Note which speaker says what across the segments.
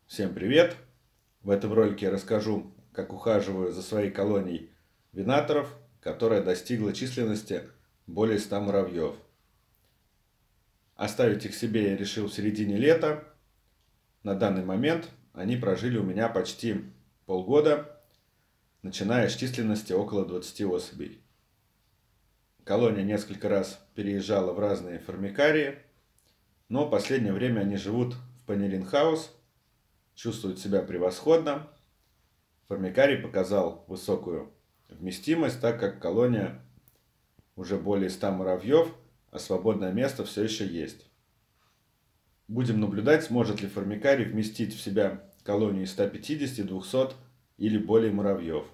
Speaker 1: Всем привет! В этом ролике я расскажу, как ухаживаю за своей колонией винаторов, которая достигла численности более 100 муравьев. Оставить их себе я решил в середине лета. На данный момент они прожили у меня почти полгода, начиная с численности около 20 особей. Колония несколько раз переезжала в разные формикарии, но в последнее время они живут в Панелин-хаус, чувствуют себя превосходно. Формикарий показал высокую вместимость, так как колония уже более 100 муравьев, а свободное место все еще есть. Будем наблюдать, сможет ли формикарий вместить в себя колонию из 150, 200 или более муравьев.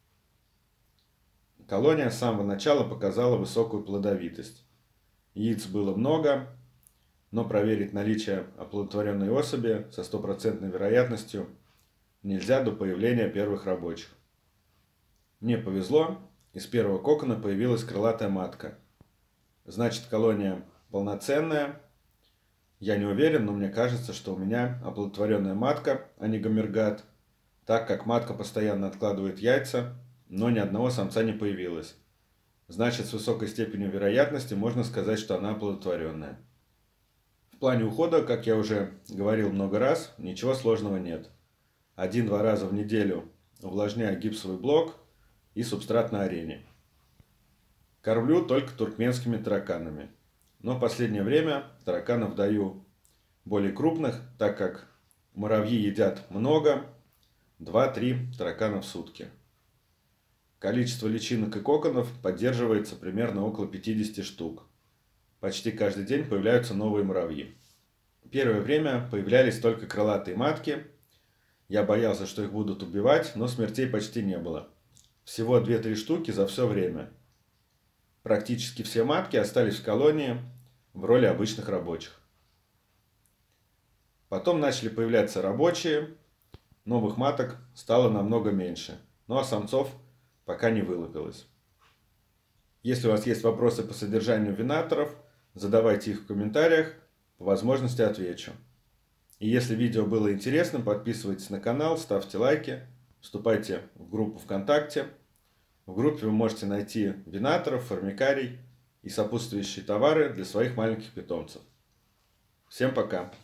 Speaker 1: Колония с самого начала показала высокую плодовитость. Яиц было много, но проверить наличие оплодотворенной особи со стопроцентной вероятностью нельзя до появления первых рабочих. Мне повезло, из первого кокона появилась крылатая матка. Значит, колония полноценная. Я не уверен, но мне кажется, что у меня оплодотворенная матка, а не гомергат, так как матка постоянно откладывает яйца, но ни одного самца не появилось. Значит, с высокой степенью вероятности можно сказать, что она оплодотворенная. В плане ухода, как я уже говорил много раз, ничего сложного нет. 1-2 раза в неделю увлажняю гипсовый блок и субстрат на арене. Кормлю только туркменскими тараканами. Но в последнее время тараканов даю более крупных, так как муравьи едят много, 2-3 таракана в сутки. Количество личинок и коконов поддерживается примерно около 50 штук. Почти каждый день появляются новые муравьи. Первое время появлялись только крылатые матки. Я боялся, что их будут убивать, но смертей почти не было. Всего 2-3 штуки за все время. Практически все матки остались в колонии в роли обычных рабочих. Потом начали появляться рабочие, новых маток стало намного меньше, ну а самцов пока не вылупилось. Если у вас есть вопросы по содержанию винаторов, задавайте их в комментариях, по возможности отвечу. И если видео было интересным, подписывайтесь на канал, ставьте лайки, вступайте в группу ВКонтакте. В группе вы можете найти винаторов, формикарий и сопутствующие товары для своих маленьких питомцев. Всем пока!